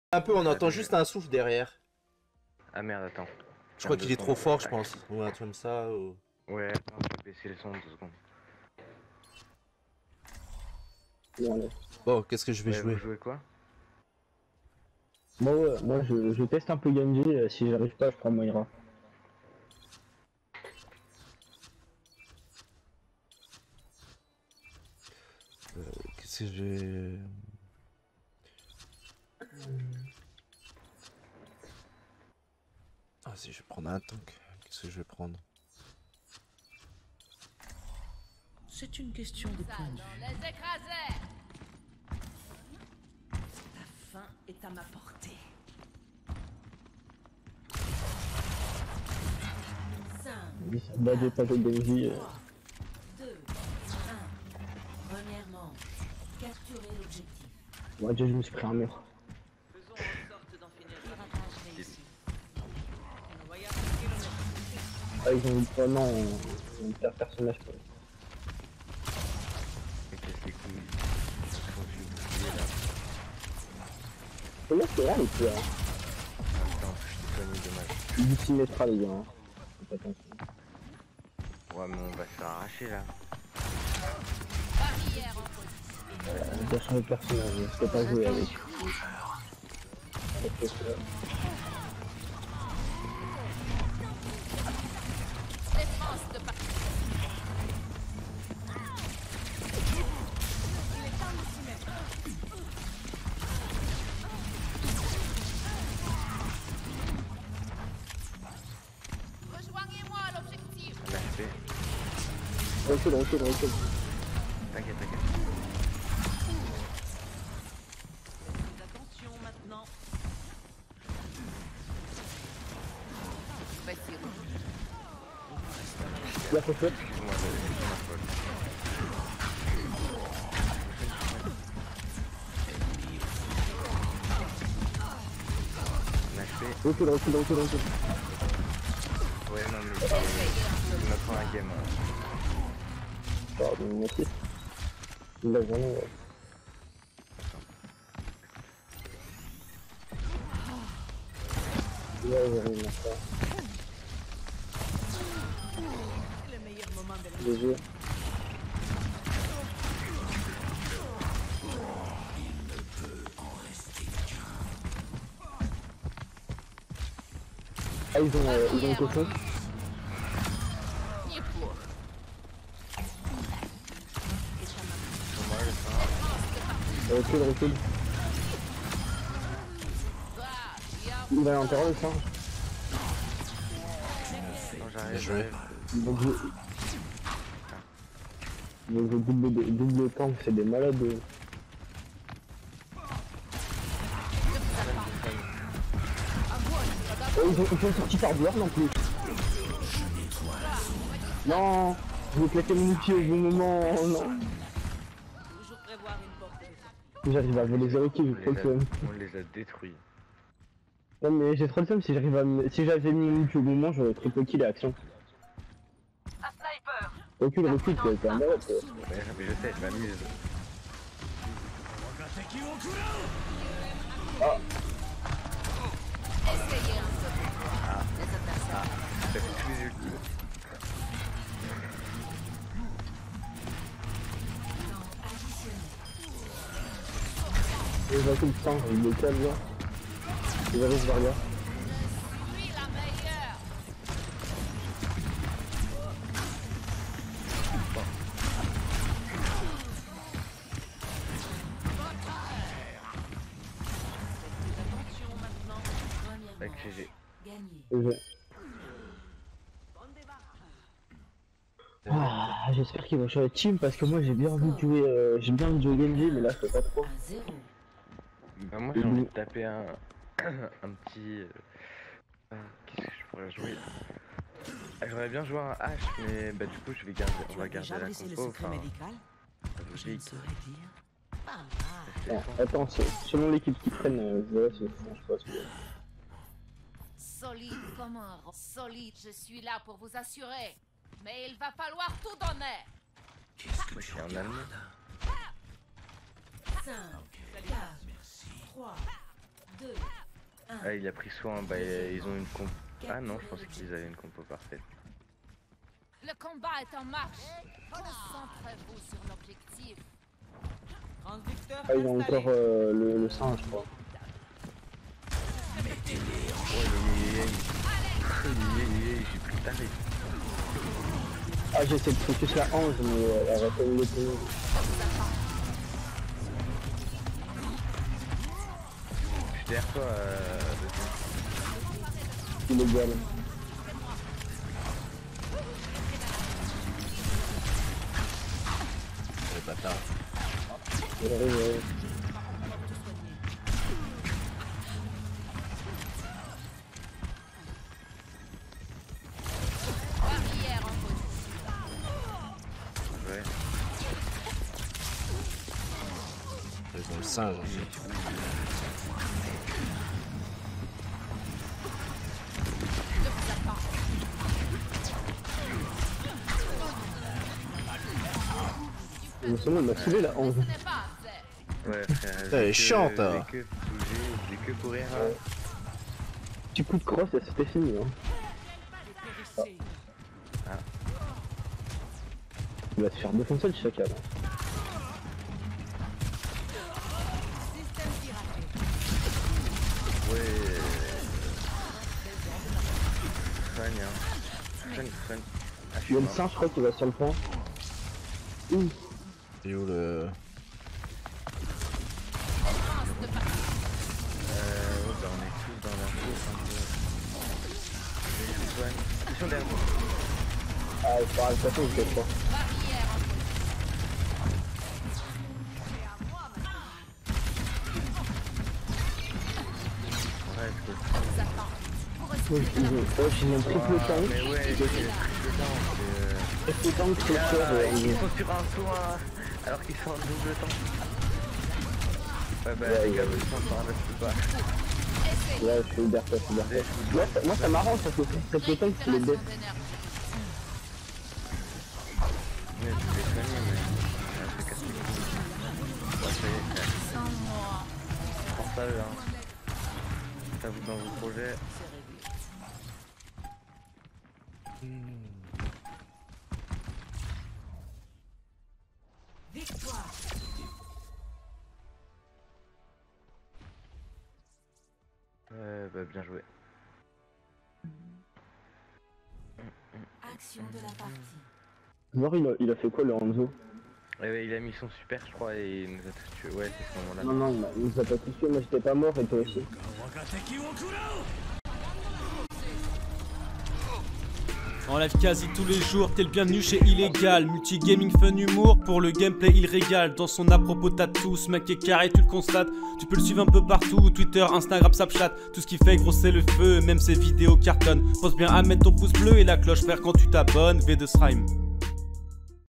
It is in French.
Un peu, on entend juste un souffle derrière. Ah merde, attends. Je crois qu'il est trop fort, je pense. Ou un truc comme ça. Ou... Ouais, attends, je vais baisser le son 2 secondes. Bon, qu'est-ce que je vais Ouais, jouer? vous jouez quoi? Moi je teste un peu Genji, si j'arrive pas je prends Moira. Qu'est-ce que j'ai... Ah si, je vais prendre un tank. Qu'est-ce que je vais prendre? C'est une question de point de vue. Les écraser. Ta faim est à ma portée. 5, Oui, ça va dépasser Genji. 2, 1. Premièrement, capturer l'objectif. Moi déjà je me suis pris un mur. Faisons en sorte d'en finir. Piratage réussi. Ah ils ont eu vraiment un pire personnage quoi. Me casse les couilles. Faut que je bouge là. Comment c'est là les pires hein. Attends, je suis soigné, dommage. Il dit 6 mètres les gars. Hein. Faites attention. Ouais, mais on va se faire arracher là. Barrière en position. J'ai changé de personnage, je peux pas jouer avec. Défense de partie. Rejoignez-moi à l'objectif. Un HP. Recule. T'inquiète. Attention maintenant. Voici rouge. Il a fait flip. Excuse-moi, c'est ma faute. Un HP. Recule. Ouais, non, mais il me prend un game. Pardon, merci. Il a vraiment... Là, j'ai rien à faire. Le meilleur moment de la GG. Ah, ils ont cochon. Ni pour. Pour moi, le fin. Recule. Il va à l'intérieur le singe. Non, Bien j'arrive. joué. Donc je double tank, c'est des malades. Oh, ils sont sortis par Bjorn en plus. Non, je vais claquer mon outil au bon moment, non. toujours prévoir une porte. J'arrive à voler 0 kills, j'ai trop le seum. On les a détruits. Non mais j'ai trop le seum, si j'arrive à si j'avais mis mon outil au bon moment, j'aurais triple kill et action. Un sniper. Recule, t'es un malade quoi. Ouais, mais je sais, je m'amuse. Essayez un peu. Les adversaires. Ça fait tous les ultimes. Et j'ai tout le sang, il est calme là. Il arrive vers là. Je suis la meilleure. Attention maintenant. Avec Premièrement, GG. gagner. Ah, j'espère qu'ils vont changer de team parce que moi j'ai bien envie de jouer, Genji mais là je peux pas trop. 1-0. Bah, moi j'ai envie de taper un petit... qu'est-ce que je pourrais jouer là? J'aurais bien joué un H mais bah du coup je vais garder, on va garder la Brisé le compo, secret enfin... médical. Ça vous Je ne dit, saurais dire. Pas mal. Ah, attends, selon l'équipe qui prenne, je pense que... Solide comme un roc. Solide, je suis là pour vous assurer. Mais il va falloir tout donner. moi je suis en allemand. 5, 4, 3, 2, Ah, il a pris soin, bah ils ont une compo. Ah non, je pensais qu'ils avaient une compo parfaite. Le combat est en marche. Concentrez-vous sur l'objectif. Transducteur Ah, ils ont installé. encore le singe, je crois. J'ai plus de tarif. Ah, j'essaie de focus la 11, mais elle va pas me laisser. Je suis derrière toi, Illégal. Les bâtards. Ouais. Barrière en position. ouais. Ils ont le singe en fait. Je vous attends. Mais seulement, il m'a saoulé la 11. Ce n'est pas assez. Ouais, frère. Elle est chiante, hein. J'ai que bouger, j'ai que courir. Hein. Petit coup de crosse et c'était fini. Hein. Il va se faire défoncer le chacal. Ouais. Soigne, hein. Soigne. Ah, je suis Il y a le mort. singe, je crois qu'il va sur le point. Ouh. Et où le. Ouais, bah on est tous dans la course un peu. Je les soigne. Ils sont derrière moi. Ah, il faut arrêter ça, je crois. Barrière en position. Ouais, c'est cool. Je vous attends. Vous Ouais, respectez la j'ai un triple tank. Mais ouais, j'ai triple tank. Triple tank, c'est Ah, sûr. ils sont sur un soin alors qu'ils sont en double tank. Ouais, bah Ouais, les gars, ouais. ils sont par là, je peux pas. Ouais, je suis hyper fort, moi, ça m'arrange parce que triple tank, c'est les récupération bêtes. d'énergie. Mais je vais soigner, mais c'est un peu casse les couilles. Ouais, ça y est, frère. Sans moi. Pour ça, hein. Ça vous dans vos projets. Bah bien joué. Action de la partie. Voir, il a fait quoi le Hanzo? Il a mis son super, je crois, et il nous a tous tués. Ouais, c'est ce moment-là. Non, il nous a pas tous tués, moi j'étais pas mort et toi aussi. En live quasi tous les jours, t'es le bienvenu chez Illégal. Multigaming, fun, humour, pour le gameplay il régale. Dans son à propos t'as tout, ce mec est carré, tu le constates. Tu peux le suivre un peu partout, Twitter, Instagram, Snapchat. Tout ce qui fait gros c'est le feu, même ses vidéos cartonnent. Pense bien à mettre ton pouce bleu et la cloche frère quand tu t'abonnes, V2 Srime.